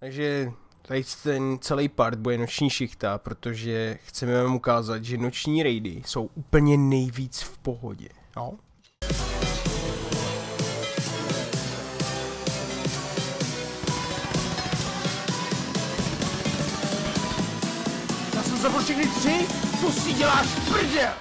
Takže tady ten celý part bude noční šichta, protože chceme vám ukázat, že noční raidy jsou úplně nejvíc v pohodě. No? Já jsem za všechny 3, co si děláš prdel?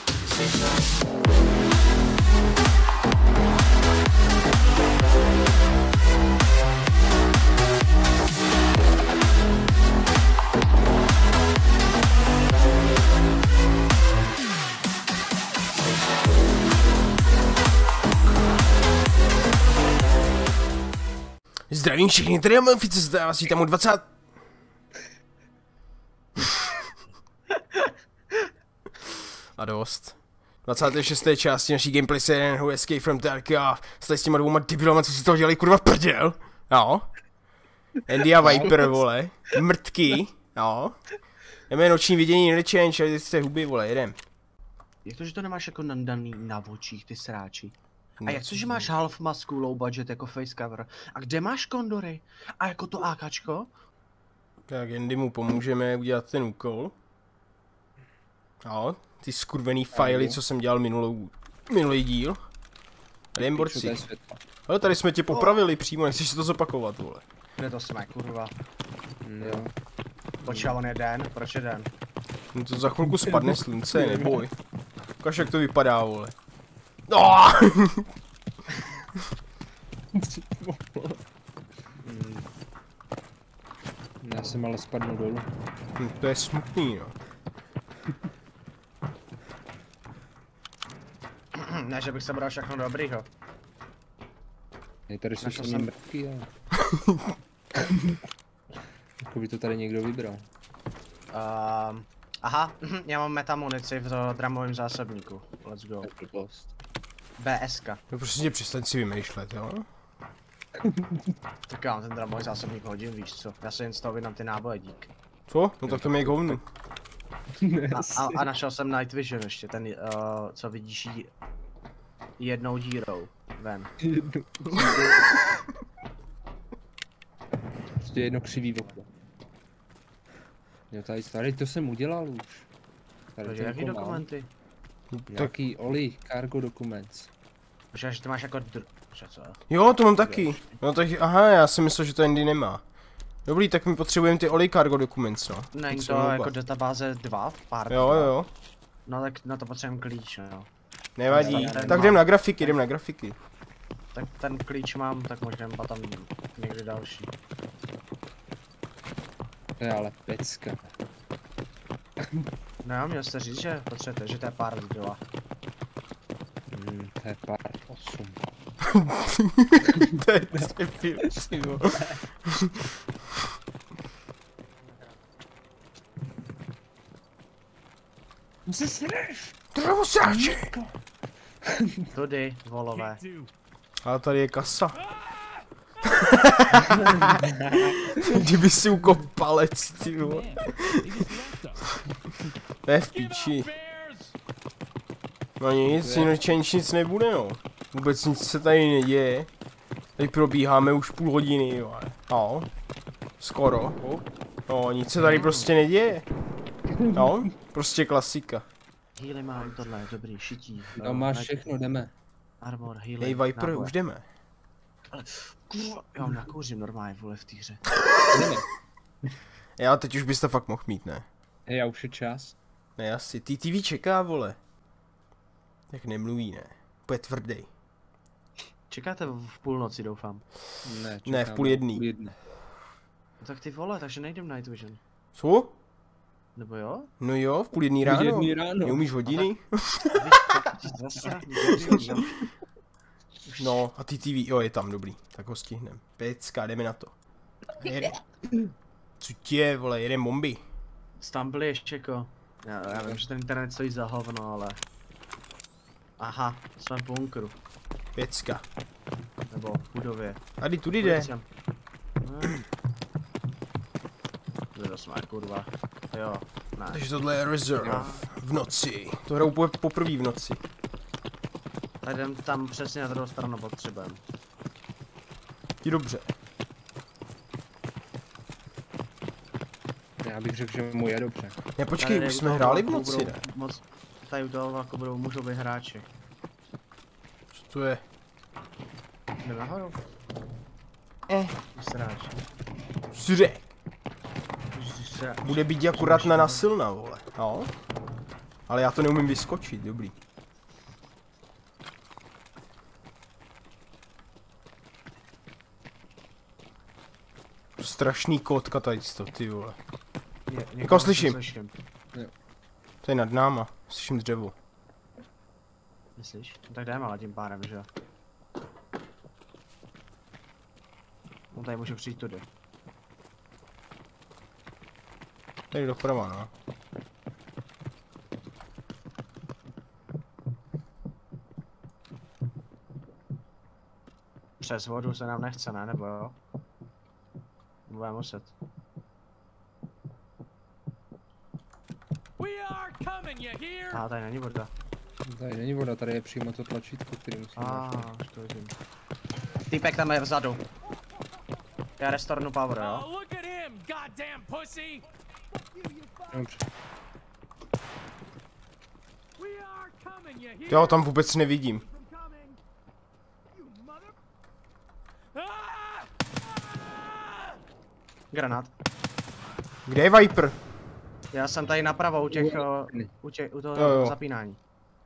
Zdravím všechny, tady je Melfice, zde vás vítám u 20... A dost. 26. části naší gameplay série Who Escape from Tarkov. Jste s těma dvouma debilama, co si toho dělali kurva prdel. No. Andy a Viper, vole. Mrtky. No. Jdeme noční vidění, nechallenge, ale jste huby, vole, jedem. Jak to, že to nemáš jako nandaný na očích, ty sráči? A jak to, že máš half masku, low budget jako face cover? A kde máš kondory? A jako to AKčko? Tak Andy mu pomůžeme udělat ten úkol. No, ty skurvený fajly, co jsem dělal minulý díl. Tady jen borci. Ale tady jsme tě popravili přímo, nechceš si to zopakovat, vole. Kde to jsme, kurva? Jo. Počkej, on je den, proč je den? No to za chvilku spadne slunce, neboj. Ukaž, jak to vypadá, vole. No! Já jsem ale spadnu dolů. To je smutný, no. Ne, že bych se bral všechno dobrýho. Tady jsou samý mrtky, ale... Jako by to tady někdo vybral. Aha, já mám metamunici v dramovém zásobníku. Let's go. BSK. No prostě tě přestaň si vymýšlet, jo? Tak já mám ten dramový zásobník hodin, víš co? Já se jen z toho vydám ty náboje, dík. Co? No tak to mi je k hovnu. A našel jsem Night Vision ještě, ten, co vidíš jednou dírou ven. Prostě jedno křivý okno. Jo, tady to jsem udělal už. Takže jaký dokumenty? Jaký Oli, cargo documents. Protože že ty máš jako co? Jo, to mám taky. No tak, aha, já si myslel, že to Andy nemá. Dobrý, tak my potřebujeme ty Oli cargo documents, no. Není to jako databáze 2 pár. Jo. No tak na to potřebujeme klíč, no. Nevadí, tak jdem na grafiky, Tak ten klíč mám, tak možná potom někdy další. To je ale pecka. No, měl jste říct, že potřebujete, že to je pár 2. To je pár 8. To je debil, Dravo sráči! Tudy, volové. A tady je kasa. Kdyby si ukop palec, ty vole. To je v píči. No nic nebude, no. Vůbec nic se tady neděje. Tady probíháme už půl hodiny, jo. No. Skoro. No, nic se tady prostě neděje. No, prostě klasika. Healy mám, tohle je dobrý, šití. No máš všechno, jdeme. Armor, healy, Hej Viper, už jdeme. Ale, kurva, já vám nakouřím normálně, vole, v té hře. Já teď už bys to fakt mohl mít, ne? Já už je čas. Ne, asi. TTV čeká, vole. Tak nemluví, ne? Bude tvrdý. Čekáte v půlnoci, doufám. Ne, v půl jedný. No tak ty vole, takže nejdem Night Vision. Co? Nebo jo? No jo, v půl jedný ráno. Neumíš hodiny? No a TTV, jo, je tam, dobrý. Tak ho stihnem. Pecka, jdeme na to. Co tě, vole, jedem bomby. Tam byli ještě jako. Já vím, že ten internet stojí za hovno, ale... Aha, jsme v bunkru. Pecka. Nebo v budově. Tady tudy jde. Kde to jsme, kurva. Jo, ne. Takže tohle je Reserve. V noci. To hraju poprvé v noci. Tak jdem tam přesně na druhou stranu potřebujeme. Ti dobře. Já bych řekl, že mu je dobře. Ne, počkej, už jsme hráli v noci, ne? Moc, tady u toho jako můžou být hráči. Co to je? Jdeme nahoru. Sráč. Sře! Sráč. Bude být akurát na nasilna, vole. No. Ale já to neumím vyskočit, dobrý. Strašný kotka tady to, ty vole. Někoho slyším. To je nad náma, slyším dřevo. Myslíš? No tak jdeme ale tím pádem, že jo? On tady může přijít tudy. Tady doprava, no. Přes vodu se nám nechce, ne? Nebo jo? Budeme muset. A tady není voda. Tady není voda, tady je přímo to tlačítko, který musíme už to vidím. Týpek tam je vzadu. Já restornu power, jo? Dobře. Já ho tam vůbec nevidím. Granát. Kde je Viper? Já jsem tady napravo u těch, u toho jo. zapínání.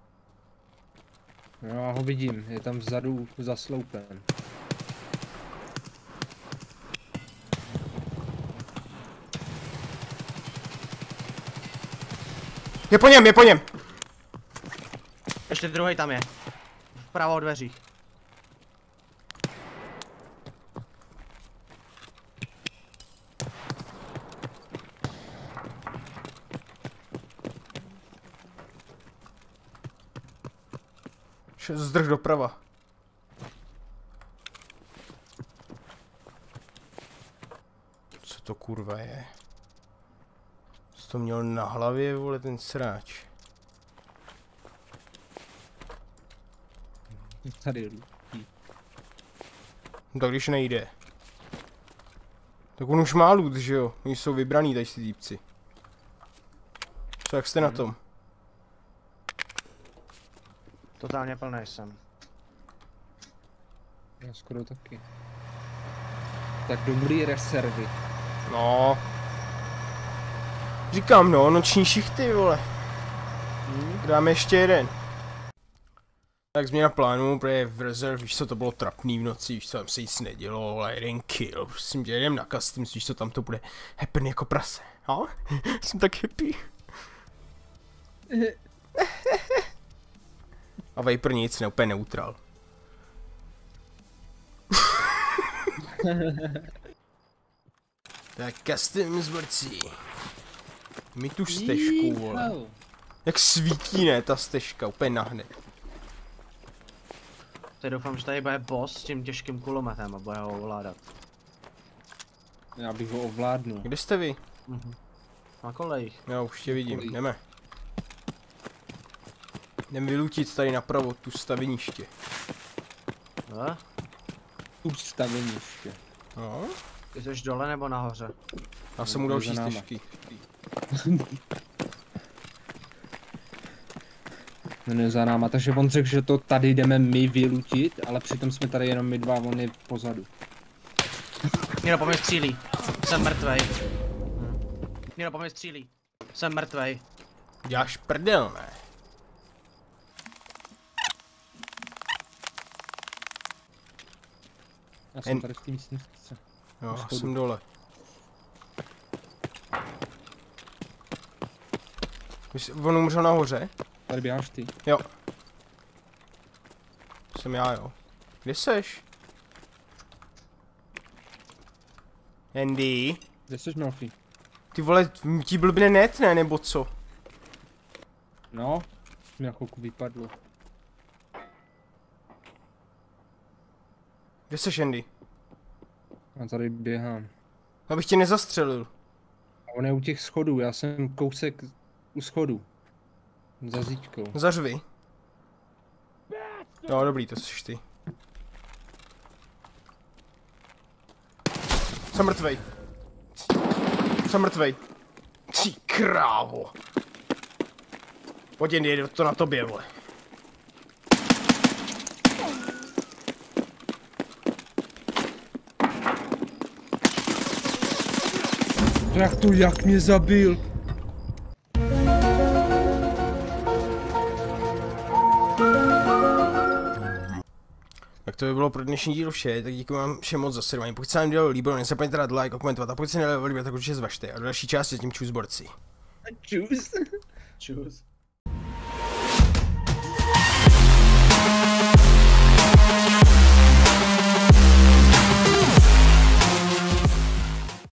No, já ho vidím, je tam vzadu za sloupem. Je po něm, je po něm! Ještě druhý tam je. Vpravo od dveřích. Zdrž doprava. Co to kurva je? Co to měl na hlavě, vole, ten sráč? Tady je. No tak když nejde. Tak on už má loot, že jo? Oni jsou vybraný tady ty týpci. Co, jak jste na tom? Totálně plný jsem. Já skoro taky. Tak dobrý reservy. No. Říkám, no, noční šichty, vole. Dáme ještě jeden. Tak změna plánu, protože v rezerv, víš co, to bylo trapný v noci, víš co, tam se nic nedělo, ale jeden kill, prosím tě, jdem na custom, víš co, tam to bude happen jako prase, no? Jsem tak happy. A Viper nic, úplně neutral. Tak custom zborci. Mi tu stežku, vole. Jak svítí, ne, ta stežka, úplně nahne. Teď doufám, že tady bude boss s tím těžkým kulometem a bude ho ovládat. Já bych ho ovládnul. Kde jste vy? Na kolejích. Já už tě vidím, jdeme. Jdem vylutit tady napravo tu staveniště. Tu staveniště. No. Ty jsi dole nebo nahoře? Já jsem mu další stežky. Ne za náma, takže on řekl, že to tady jdeme my vylutit, ale přitom jsme tady jenom my dva, on je pozadu. Někdo po mě střílí. Jsem mrtvej. Někdo po mě střílí. Jsem mrtvej. Děláš prdel, ne? Já jsem tady v té místnosti. Jo, já jsem dole. On umřel nahoře? Tady běháš ty. Jo. Jsem já, jo. Kde seš? Andy? Kde seš, Melfi? Ty vole, ti blbne net, ne, nebo co? No, mi na chvilku vypadlo. Kde seš, Andy? Já tady běhám. Abych tě nezastřelil. A on je u těch schodů, já jsem kousek u schodů. Za zíčkou. Zařvi. Jo, dobrý, to jsi ty. Jsem mrtvej. Jsem mrtvej. Ty krávo. Pojď jen, jde to na tobě, vole. Jak mě zabil? Tak to by bylo pro dnešní díl vše, tak děkuji vám všem moc za sledování. Pokud se vám dílo líbilo, nezapomeňte dát like a komentovat, a pokud se nelíbilo, tak určitě zvažte. A do další části tím čus borci. Čus. Čus.